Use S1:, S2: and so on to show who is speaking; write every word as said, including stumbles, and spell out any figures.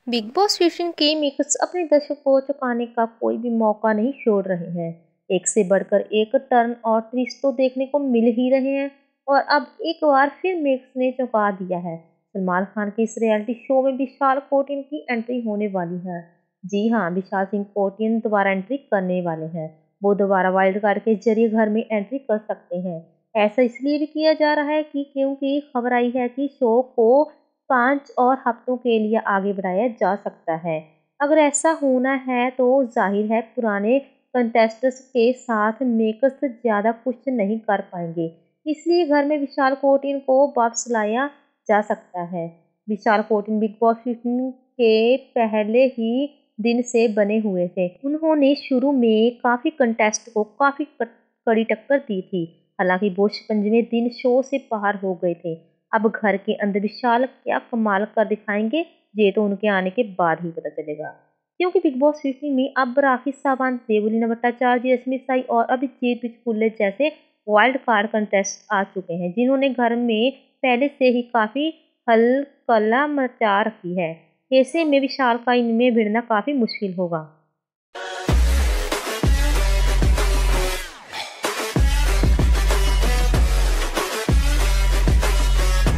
S1: Big Boss fifteen के makers अपने दर्शकों को चौंकाने का कोई भी मौका नहीं छोड़ रहे हैं। एक से बढ़कर एक टर्न और ट्विस्ट तो देखने को मिल ही रहे हैं और अब एक बार फिर मेकर्स ने चौंका दिया है। सलमान खान के इस रियलिटी शो में विशाल कोटिन की एंट्री होने वाली है। जी हाँ, विशाल सिंह कोटिन दोबारा एंट्री करने वाले हैं। वो दोबारा वाइल्ड कार्ड के जरिए घर में एंट्री कर सकते हैं। ऐसा इसलिए भी किया जा रहा है कि क्योंकि खबर आई है कि शो को पाँच और हफ्तों के लिए आगे बढ़ाया जा सकता है। अगर ऐसा होना है तो ज़ाहिर है पुराने कंटेस्टेंट्स के साथ मेकर्स ज़्यादा कुछ नहीं कर पाएंगे। इसलिए घर में विशाल कोटिन को वापस लाया जा सकता है। Vishal Kotian Bigg Boss fifteen के पहले ही दिन से बने हुए थे। उन्होंने शुरू में काफ़ी कंटेस्ट को काफ़ी कड़ी टक्कर दी थी। हालांकि वो शिकंजवे दिन शो से बाहर हो गए थे। अब घर के अंदर विशाल क्या कमाल कर दिखाएंगे, ये तो उनके आने के बाद ही पता चलेगा। क्योंकि बिग बॉस फिफ्टीन में अब राखी सावंत, देवलीना भट्टाचार्य, रश्मि साई और अभिजीत बिचकुल्ले जैसे वाइल्ड कार्ड कंटेस्ट आ चुके हैं, जिन्होंने घर में पहले से ही काफी हलचला मचा रखी है। ऐसे में विशाल का इनमें भिड़ना काफी मुश्किल होगा।